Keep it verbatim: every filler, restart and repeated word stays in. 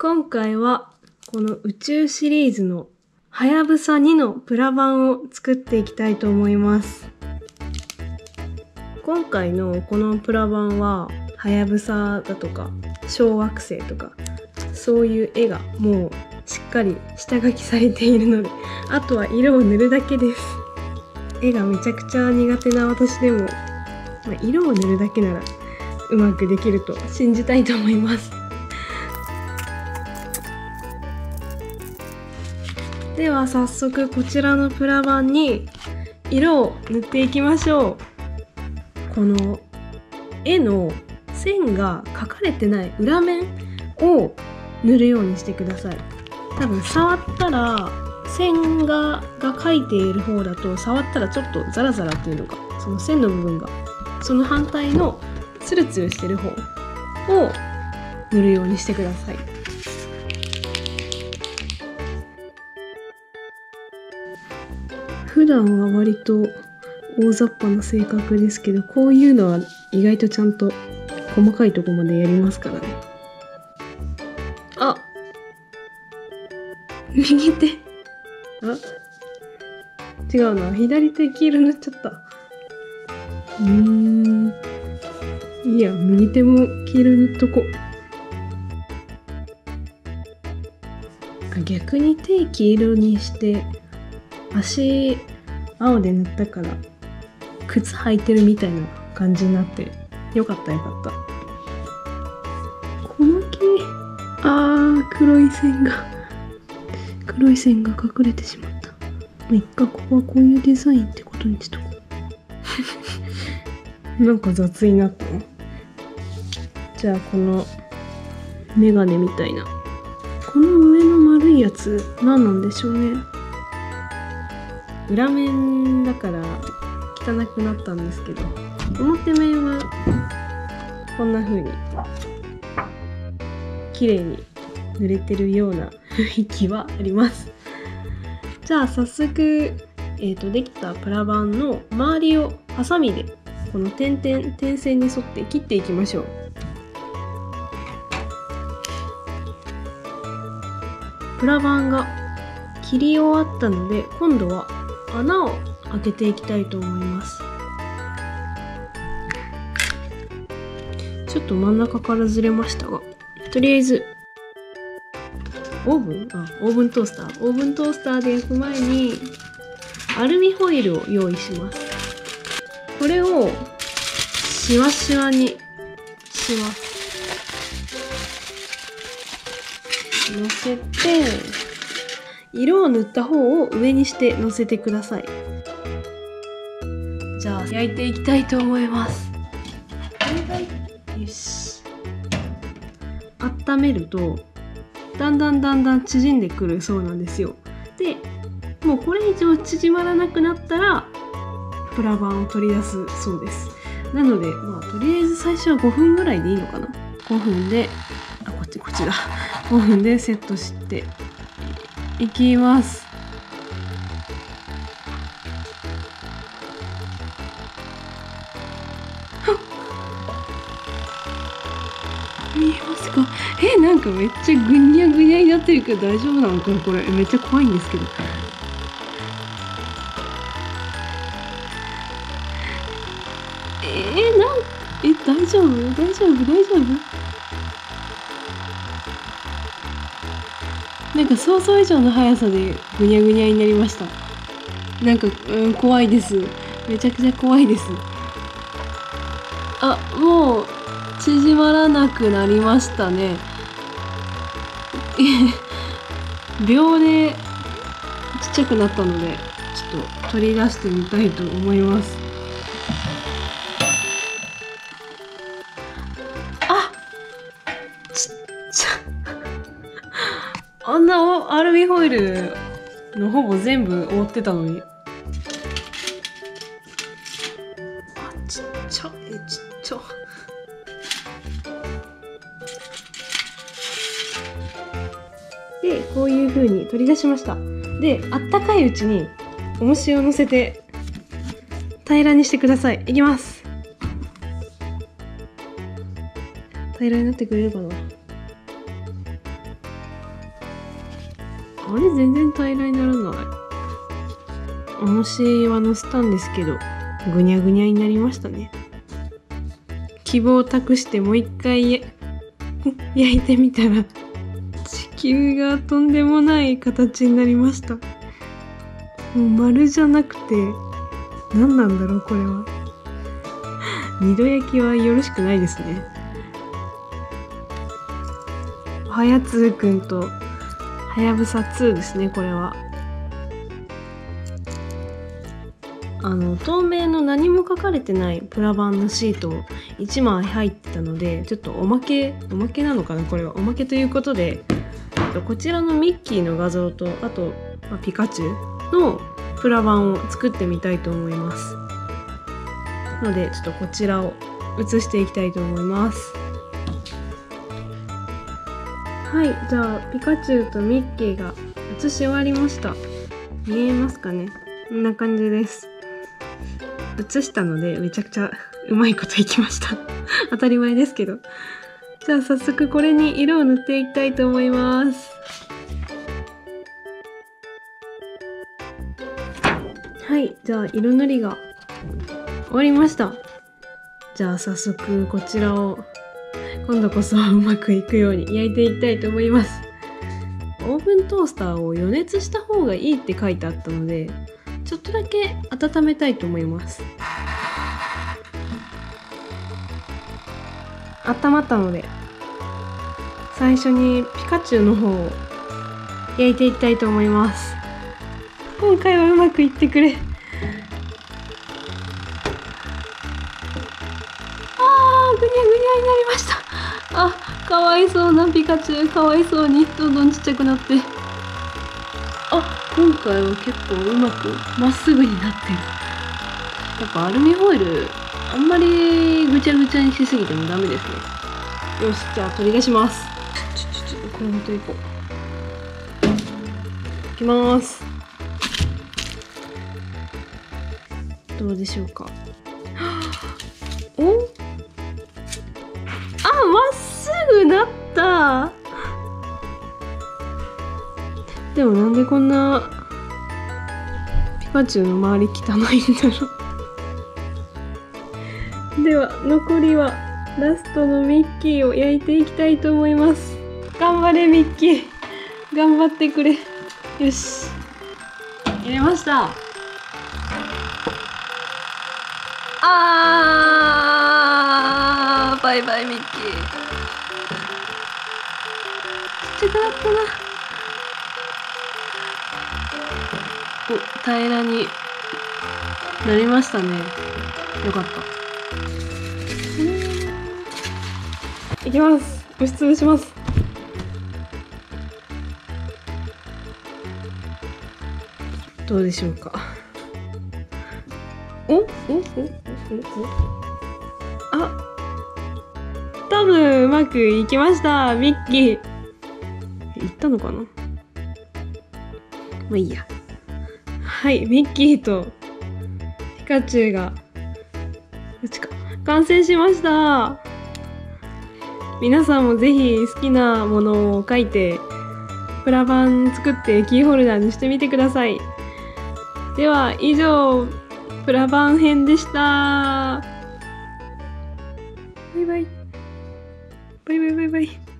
今回はこの宇宙シリーズのはやぶさにのプラ版を作っていきたいと思います。今回のこのプラ版ははやぶさだとか小惑星とかそういう絵がもうしっかり下書きされているので、あとは色を塗るだけです。絵がめちゃくちゃ苦手な私でも、まあ、色を塗るだけならうまくできると信じたいと思います。では早速こちらのプラ版に色を塗っていきましょう。この絵の線が描かれてない裏面を塗るようにしてください。多分触ったら線がが描いている方だと触ったらちょっとザラザラっていうのが、その線の部分がその反対のツルツルしてる方を塗るようにしてください。普段は割と大雑把な性格ですけど、こういうのは意外とちゃんと細かいとこまでやりますからね。あ、右手、あ、違うな、左手黄色塗っちゃった。うーん、いいや、右手も黄色塗っとこう。逆に手黄色にして足青で塗ったから靴履いてるみたいな感じになってよかったよかった。この木、あー、黒い線が黒い線が隠れてしまった。まあ、いっか、ここはこういうデザインってことにしとこう。なんか雑になったの。じゃあこのメガネみたいなこの上の丸いやつ何なんでしょうね。裏面だから汚くなったんですけど、表面はこんな風に綺麗に塗れてるような雰囲気はあります。じゃあ早速、えーと、できたプラ板の周りをハサミでこの点々点線に沿って切っていきましょう。プラ板が切り終わったので、今度は穴を開けていきたいと思います。ちょっと真ん中からずれましたが、とりあえずオーブンあオーブントースターオーブントースターで焼く前にアルミホイルを用意します。これをシワシワにします。のせて色を塗った方を上にしてのせてください。じゃあ焼いていきたいと思います。よし。温めるとだんだんだんだん縮んでくるそうなんですよ。で、もうこれ以上縮まらなくなったらプラ板を取り出すそうです。なので、まあとりあえず最初はごふんぐらいでいいのかな。ごふんで、あ、こっちこっちだ。ごふんでセットしていきます。見えますか？え、なんかめっちゃぐにゃぐにゃになってるけど大丈夫なのかなこれ。めっちゃ怖いんですけど。えー、なんえ大丈夫大丈夫大丈夫なんか想像以上の速さでぐにゃぐにゃになりました。なんか、うん、怖いです。めちゃくちゃ怖いです。あ、もう縮まらなくなりましたね。秒でちっちゃくなったので、ちょっと取り出してみたいと思います。あ、ちっちゃあんなアルミホイルのほぼ全部覆ってたのに。あ、ちっちゃえちっちゃ。で、こういう風に取り出しました。で、あったかいうちに重しを乗せて平らにしてください。いきます。平らになってくれるかな。 あれ全然平らにならない。重しは乗せたんですけどぐにゃぐにゃになりましたね。希望を託してもう一回や焼いてみたら地球がとんでもない形になりました。もう丸じゃなくて何なんだろうこれは。二度焼きはよろしくないですね。はやつーくんとはやぶさツーですね。これはあの透明の何も書かれてないプラ板のシートいちまい入ってたので、ちょっとおまけおまけなのかな、これはおまけということで、こちらのミッキーの画像とあと、まあ、ピカチュウのプラ板を作ってみたいと思います。のでちょっとこちらを写していきたいと思います。はい、じゃあピカチュウとミッキーが写し終わりました。見えますかね。こんな感じです。写したのでめちゃくちゃうまいこといきました当たり前ですけど。じゃあ早速これに色を塗っていきたいと思います。はい、じゃあ色塗りが終わりました。じゃあ早速こちらを今度こそうまくいくように焼いていきたいと思います。オーブントースターを予熱した方がいいって書いてあったので、ちょっとだけ温めたいと思います。温まったので最初にピカチュウの方を焼いていきたいと思います。今回はうまくいってくれ。あー、ぐにゃぐにゃになりました。あ、かわいそうなピカチュウ、かわいそうにどんどんちっちゃくなって、あ、今回は結構うまくまっすぐになってる。やっぱアルミホイルあんまりぐちゃぐちゃにしすぎてもダメですね。よし、じゃあ取り出します。ちょちょちょこれごといこう。いきます。どうでしょうか。お、あ、まっすぐなった。でもなんでこんなピカチュウの周り汚いんだろうでは残りはラストのミッキーを焼いていきたいと思います。頑張れミッキー、頑張ってくれ。よし、入れました。あー、バイバイミッキー。ちっちゃくなったな。お、平らになりましたね。よかった。いきます。押しつぶします。どうでしょうか。おおおおおあ、多分うまくいきました。ミッキーいったのかな。まあいいや。はい、ミッキーとピカチュウがうちか完成しました。皆さんもぜひ好きなものを描いてプラ板作ってキーホルダーにしてみてください。では以上プラ板編でした。バイバイバイバイバイバイ。